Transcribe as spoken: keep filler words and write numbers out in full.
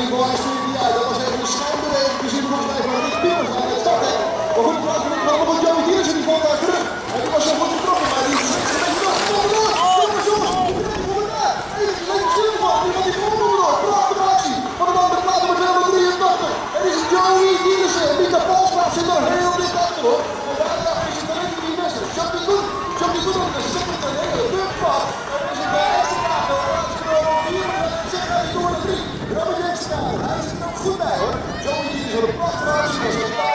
geval hij stuurde die uit. Dat was even een schijnbeweging. We zien volgens mij van Rick Piemers aan het start. Maar goed, praat van Nick Van Joey Diersen die valt daar terug. En die was zo goed getrokken, maar die trekt een beetje terug. Kom maar door! Jongens, jongens! Kom maar daar! Even een stil van. Die gaat die gewoon door. Prachtige actie. Van de man met plaat nummer tweehonderd drieëntachtig. En dit is Joey Diersen. Mika Polsplaat zit er heel dicht achter hoor. En daar is het talent van die mensen. Jackie Koen. Jackie Koen op de second en hele dukpad. En er is een extra kaart. Zet hij door naar drie. Robert Jensen, hij zit er ook goed bij hoor. Joey Diersen, een prachtige actie.